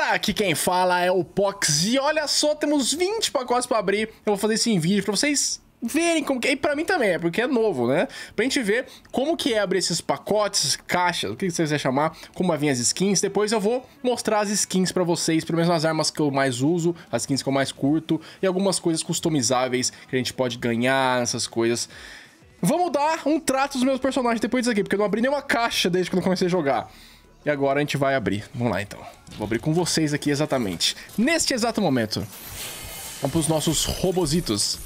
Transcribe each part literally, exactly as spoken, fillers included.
galera, aqui quem fala é o Pox e olha só, temos vinte pacotes pra abrir. Eu vou fazer isso em vídeo pra vocês verem como que é, e pra mim também, é porque é novo, né? Pra gente ver como que é abrir esses pacotes, caixas, o que vocês vão chamar, como vai vir as skins. Depois eu vou mostrar as skins pra vocês, pelo menos as armas que eu mais uso, as skins que eu mais curto e algumas coisas customizáveis que a gente pode ganhar, essas coisas. Vamos dar um trato dos meus personagens depois disso aqui, porque eu não abri nenhuma caixa desde quando eu comecei a jogar. E agora a gente vai abrir. Vamos lá, então. Vou abrir com vocês aqui exatamente. Neste exato momento. Vamos pros nossos robozitos.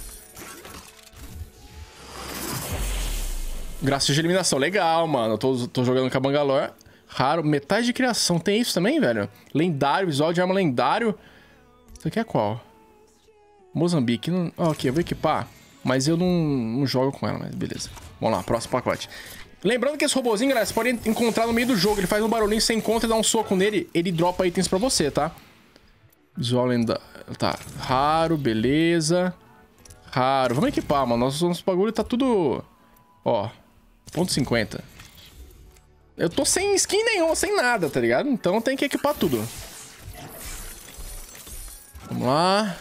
Graça de eliminação. Legal, mano. Eu tô, tô jogando com a Bangalore. Raro. Metade de criação. Tem isso também, velho? Lendário. Visual de arma lendário. Isso aqui é qual? Moçambique. Não... Ah, ok. Eu vou equipar. Mas eu não, não jogo com ela, mas beleza. Vamos lá. Próximo pacote. Lembrando que esse robozinho, galera, você pode encontrar no meio do jogo. Ele faz um barulhinho, você encontra e dá um soco nele. Ele dropa itens pra você, tá? Visual lendário. Tá. Raro, beleza. Raro. Vamos equipar, mano. Nosso, nosso bagulho tá tudo... Ó. Ponto cinquenta. Eu tô sem skin nenhuma, sem nada, tá ligado? Então tem que equipar tudo. Vamos lá.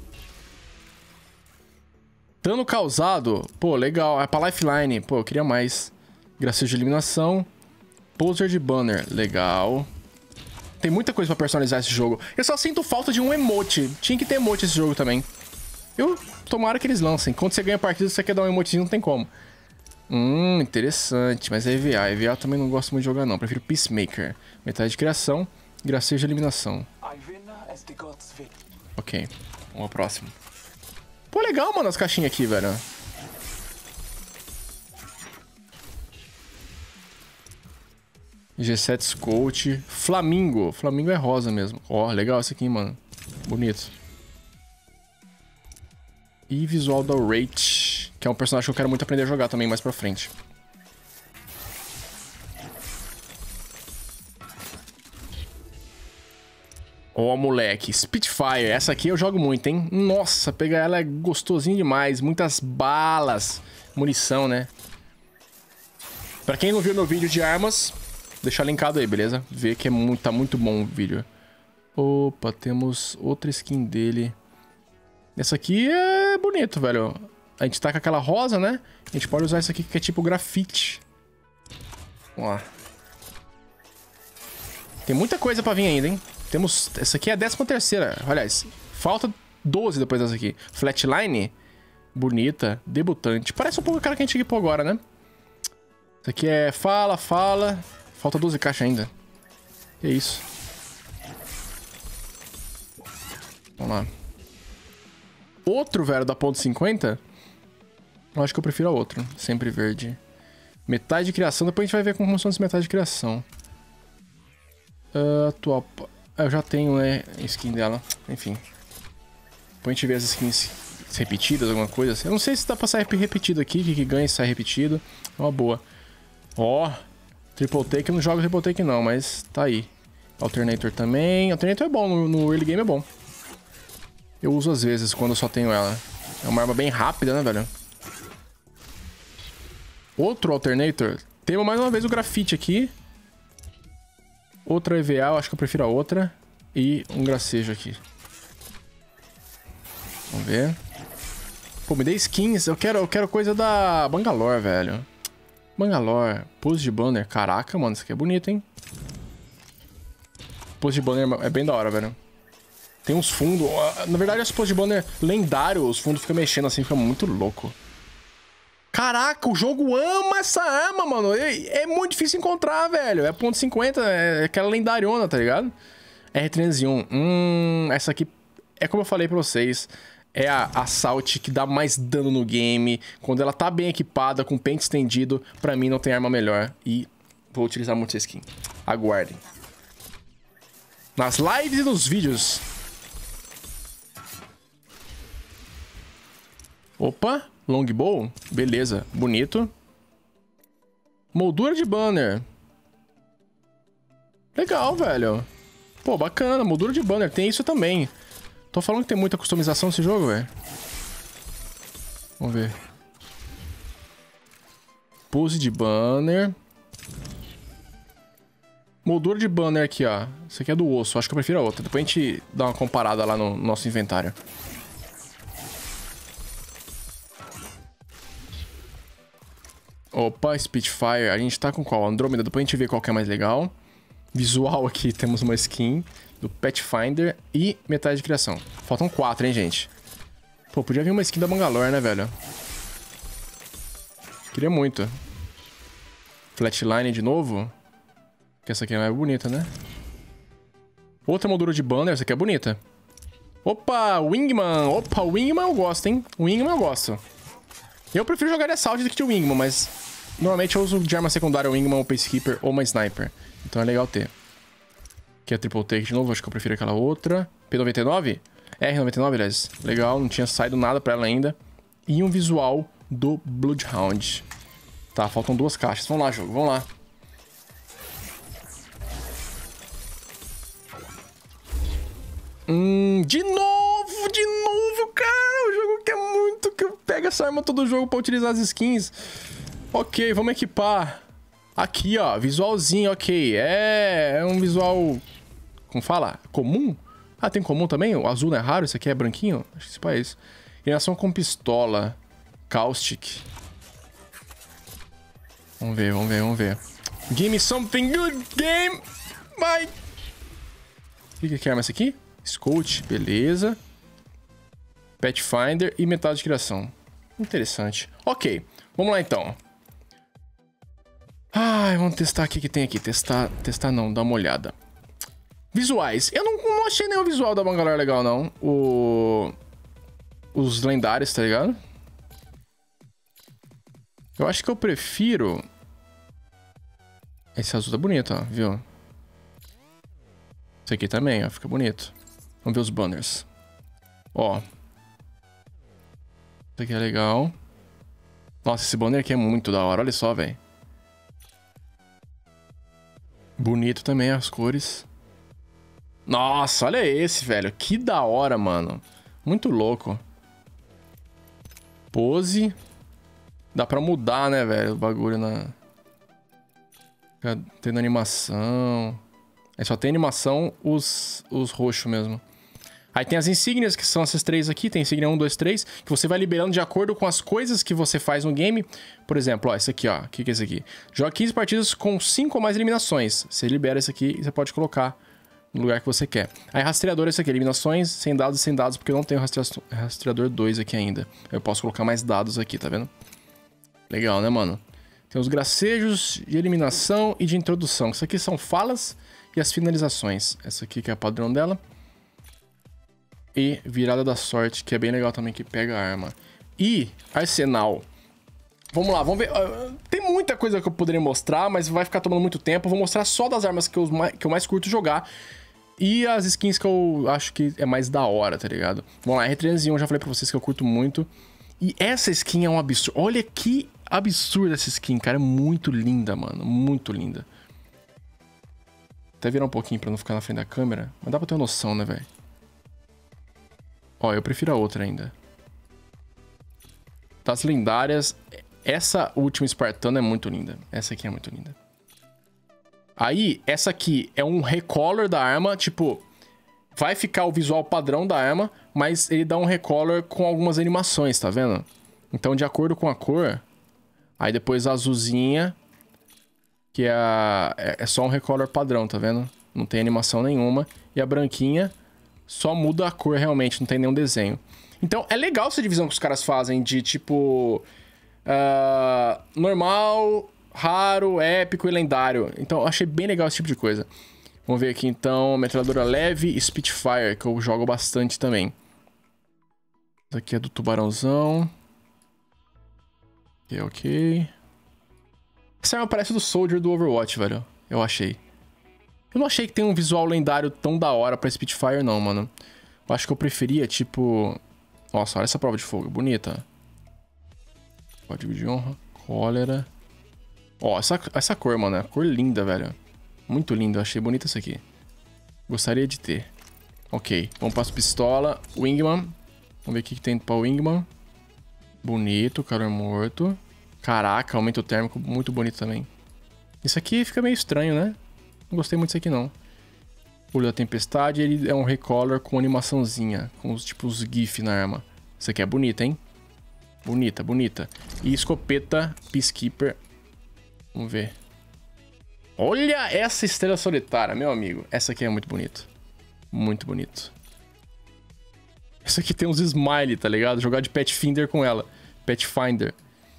Dano causado. Pô, legal. É pra lifeline. Pô, eu queria mais. Gracejo de eliminação. Poser de banner. Legal. Tem muita coisa pra personalizar esse jogo. Eu só sinto falta de um emote. Tinha que ter emote esse jogo também. Eu tomara que eles lancem. Quando você ganha a partida, você quer dar um emotezinho, não tem como. Hum, interessante. Mas é E V A. E V A eu também não gosto muito de jogar, não. Prefiro Peacemaker. Metade de criação. Gracejo de eliminação. Ok. Vamos ao próximo. Pô, legal, mano, as caixinhas aqui, velho. G sete Scout. Flamingo. Flamingo é rosa mesmo. Ó, legal esse aqui, mano. Bonito. E visual da Rate, que é um personagem que eu quero muito aprender a jogar também mais pra frente. Ó, moleque. Spitfire. Essa aqui eu jogo muito, hein? Nossa, pegar ela é gostosinho demais. Muitas balas. Munição, né? Pra quem não viu meu vídeo de armas... Deixar linkado aí, beleza? Vê que é muito, tá muito bom o vídeo. Opa, temos outra skin dele. Essa aqui é bonito, velho. A gente tá com aquela rosa, né? A gente pode usar isso aqui que é tipo grafite. Vamos lá. Tem muita coisa pra vir ainda, hein? Temos... Essa aqui é a décima terceira. Aliás, falta doze depois dessa aqui. Flatline. Bonita. Debutante. Parece um pouco a cara que a gente equipou agora, né? Isso aqui é fala, fala... Falta doze caixas ainda. Que isso. Vamos lá. Outro, velho, da ponto cinquenta? Eu acho que eu prefiro a outra. Sempre verde. Metade de criação. Depois a gente vai ver como funciona essa metade de criação. Uh, atual... Eu já tenho, né, a skin dela. Enfim. Depois a gente vê as skins repetidas, alguma coisa assim. Eu não sei se dá pra sair repetido aqui. O que, que ganha se sai repetido. É uma boa. Ó... Oh. Triple Take, eu não jogo Triple Take não, mas tá aí. Alternator também. Alternator é bom, no, no early game é bom. Eu uso às vezes, quando eu só tenho ela. É uma arma bem rápida, né, velho? Outro Alternator. Temos mais uma vez o grafite aqui. Outra E V A, eu acho que eu prefiro a outra. E um gracejo aqui. Vamos ver. Pô, me dê skins. Eu quero, eu quero coisa da Bangalore, velho. Bangalore, pose de banner. Caraca, mano, isso aqui é bonito, hein? Pose de banner é bem da hora, velho. Tem uns fundos. Na verdade, esse pose de banner lendário, os fundos ficam mexendo assim, fica muito louco. Caraca, o jogo ama essa arma, mano. É, é muito difícil encontrar, velho. É ponto cinquenta, é aquela lendariona, tá ligado? R trezentos e um. Hum, essa aqui é como eu falei pra vocês. É a Assault que dá mais dano no game. Quando ela tá bem equipada, com pente estendido, pra mim não tem arma melhor. E vou utilizar muito essa skin. Aguardem. Nas lives e nos vídeos. Opa, longbow. Beleza, bonito. Moldura de banner. Legal, velho. Pô, bacana, moldura de banner. Tem isso também. Tô falando que tem muita customização nesse jogo, velho. Vamos ver. Pose de banner. Moldura de banner aqui, ó. Isso aqui é do osso. Acho que eu prefiro a outra. Depois a gente dá uma comparada lá no nosso inventário. Opa, Spitfire. A gente tá com qual? Andrômeda. Depois a gente vê qual que é mais legal. Visual aqui, temos uma skin do Pathfinder e metade de criação. Faltam quatro, hein, gente? Pô, podia vir uma skin da Bangalore, né, velho? Queria muito. Flatline de novo. Que essa aqui é mais bonita, né? Outra moldura de banner. Essa aqui é bonita. Opa, Wingman. Opa, Wingman eu gosto, hein? Wingman eu gosto. Eu prefiro jogar de Assault do que de Wingman, mas... Normalmente eu uso de arma secundária o Wingman, ou Peacekeeper ou uma Sniper. Então é legal ter. Aqui é Triple Take de novo. Acho que eu prefiro aquela outra. P noventa e nove? R noventa e nove, aliás. Legal, não tinha saído nada pra ela ainda. E um visual do Bloodhound. Tá, faltam duas caixas. Vamos lá, jogo. Vamos lá. Hum, de novo, de novo, cara. O jogo quer muito que eu pegue essa arma todo jogo pra utilizar as skins. Ok, vamos equipar. Aqui, ó, visualzinho, ok. É, é um visual... Como fala? Comum? Ah, tem comum também? O azul não é raro? Esse aqui é branquinho? Acho que esse é isso. Em ação com pistola. Caustic. Vamos ver, vamos ver, vamos ver. Give me something good, game! Vai! O que que é arma essa aqui? Scout, beleza. Pathfinder e metade de criação. Interessante. Ok, vamos lá então. Ai, vamos testar aqui o que tem aqui. Testar, testar não, dá uma olhada. Visuais. Eu não, não achei nenhum visual da Bangalore legal, não. O... Os lendários, tá ligado? Eu acho que eu prefiro... Esse azul tá bonito, ó, viu? Esse aqui também, ó, fica bonito. Vamos ver os banners. Ó. Esse aqui é legal. Nossa, esse banner aqui é muito da hora, olha só, velho. Bonito também as cores. Nossa, olha esse, velho. Que da hora, mano. Muito louco. Pose. Dá pra mudar, né, velho? O bagulho na... Fica tendo animação. Aí só tem animação os, os roxos mesmo. Aí tem as insígnias, que são essas três aqui. Tem insígnia um, dois, três. Que você vai liberando de acordo com as coisas que você faz no game. Por exemplo, ó, esse aqui, ó. O que que é esse aqui? Joga quinze partidas com cinco ou mais eliminações. Você libera esse aqui e você pode colocar no lugar que você quer. Aí rastreador é esse aqui. Eliminações, sem dados e sem dados. Porque eu não tenho rastreador dois aqui ainda. Eu posso colocar mais dados aqui, tá vendo? Legal, né, mano? Tem os gracejos de eliminação e de introdução. Isso aqui são falas e as finalizações. Essa aqui que é a padrão dela. E virada da sorte, que é bem legal também, que pega a arma. E arsenal. Vamos lá, vamos ver. Uh, tem muita coisa que eu poderia mostrar, mas vai ficar tomando muito tempo. Eu vou mostrar só das armas que eu, que eu mais curto jogar. E as skins que eu acho que é mais da hora, tá ligado? Vamos lá, R trezentos e um, já falei pra vocês que eu curto muito. E essa skin é um absurdo. Olha que absurda essa skin, cara. É muito linda, mano. Muito linda. Até virar um pouquinho pra não ficar na frente da câmera. Mas dá pra ter uma noção, né, velho? Ó, eu prefiro a outra ainda. Das lendárias, essa última espartana é muito linda. Essa aqui é muito linda. Aí, essa aqui é um recolor da arma. Tipo, vai ficar o visual padrão da arma, mas ele dá um recolor com algumas animações, tá vendo? Então, de acordo com a cor... Aí depois a azulzinha, que é, a, é só um recolor padrão, tá vendo? Não tem animação nenhuma. E a branquinha só muda a cor realmente, não tem nenhum desenho. Então é legal essa divisão que os caras fazem de tipo... Uh, normal, raro, épico e lendário. Então eu achei bem legal esse tipo de coisa. Vamos ver aqui então, metralhadora leve e Spitfire, que eu jogo bastante também. Essa aqui é do tubarãozão. Ok, ok. Essa arma parece do Soldier do Overwatch, velho. Eu achei. Eu não achei que tem um visual lendário tão da hora pra Spitfire, não, mano. Eu acho que eu preferia, tipo... Nossa, olha essa prova de fogo. Bonita. Código de honra. Cólera. Ó, essa, essa cor, mano. É uma cor linda, velho. Muito linda. Eu achei bonita essa aqui. Gostaria de ter. Ok. Vamos para as pistola. Wingman. Vamos ver o que, que tem pra Wingman. Bonito, calor morto. Caraca, aumento térmico muito bonito também. Isso aqui fica meio estranho, né? Não gostei muito disso aqui, não. Olho da Tempestade, ele é um recolor com animaçãozinha. Com os tipos GIF na arma. Isso aqui é bonita, hein? Bonita, bonita. E escopeta Peacekeeper. Vamos ver. Olha essa estrela solitária, meu amigo. Essa aqui é muito bonito. Muito bonito. Isso aqui tem uns smiley, tá ligado? Jogar de Pathfinder com ela. Pathfinder.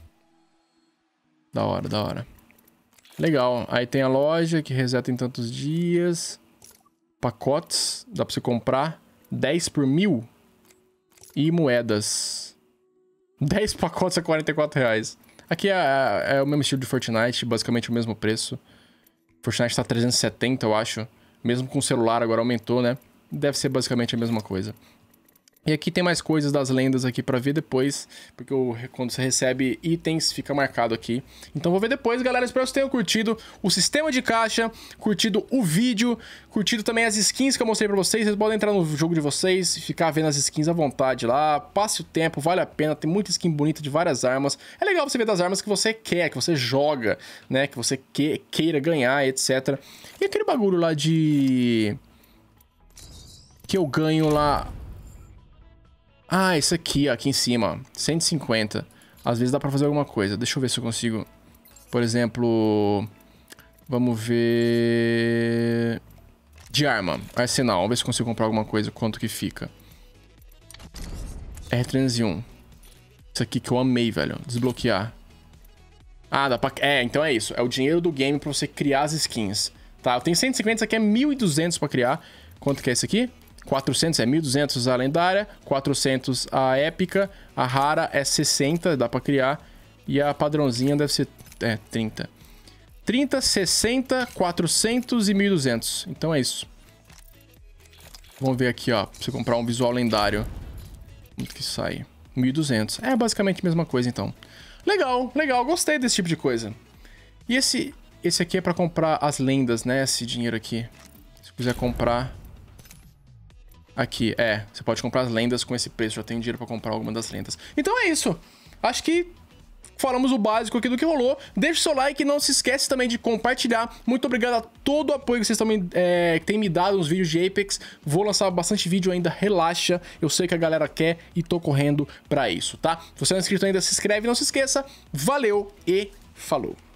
Da hora, da hora. Legal. Aí tem a loja que reseta em tantos dias. Pacotes. Dá pra você comprar. dez por mil. E moedas. dez pacotes a quarenta e quatro reais. Aqui é, é o mesmo estilo de Fortnite. Basicamente o mesmo preço. Fortnite tá trezentos e setenta, eu acho. Mesmo com o celular agora aumentou, né? Deve ser basicamente a mesma coisa. E aqui tem mais coisas das lendas aqui pra ver depois, porque eu, quando você recebe itens, fica marcado aqui. Então vou ver depois, galera. Espero que vocês tenham curtido o sistema de caixa, curtido o vídeo, curtido também as skins que eu mostrei pra vocês. Vocês podem entrar no jogo de vocês e ficar vendo as skins à vontade lá. Passe o tempo, vale a pena. Tem muita skin bonita de várias armas. É legal você ver das armas que você quer, que você joga, né? Que você que, queira ganhar, etcétera. E aquele bagulho lá de... que eu ganho lá... Ah, esse aqui, ó, aqui em cima, cento e cinquenta. Às vezes dá pra fazer alguma coisa. Deixa eu ver se eu consigo. Por exemplo, vamos ver... de arma, arsenal. Vamos ver se eu consigo comprar alguma coisa, quanto que fica. R trezentos e um. Isso aqui que eu amei, velho. Desbloquear. Ah, dá pra... É, então é isso. É o dinheiro do game pra você criar as skins. Tá, eu tenho cento e cinquenta, isso aqui é mil e duzentos pra criar. Quanto que é esse aqui? quatrocentos, é mil e duzentos a lendária, quatrocentos a épica, a rara é sessenta, dá pra criar, e a padrãozinha deve ser é, trinta. trinta, sessenta, quatrocentos e mil e duzentos. Então é isso. Vamos ver aqui, ó, pra você comprar um visual lendário. Quanto que sai? mil e duzentos. É basicamente a mesma coisa, então. Legal, legal, gostei desse tipo de coisa. E esse, esse aqui é pra comprar as lendas, né, esse dinheiro aqui. Se quiser comprar... Aqui, é. Você pode comprar as lendas com esse preço. Já tenho dinheiro pra comprar alguma das lendas. Então é isso. Acho que falamos o básico aqui do que rolou. Deixe o seu like e não se esquece também de compartilhar. Muito obrigado a todo o apoio que vocês também é, têm me dado nos vídeos de Apex. Vou lançar bastante vídeo ainda. Relaxa. Eu sei que a galera quer e tô correndo pra isso, tá? Se você não é inscrito ainda, se inscreve. Não se esqueça. Valeu e falou.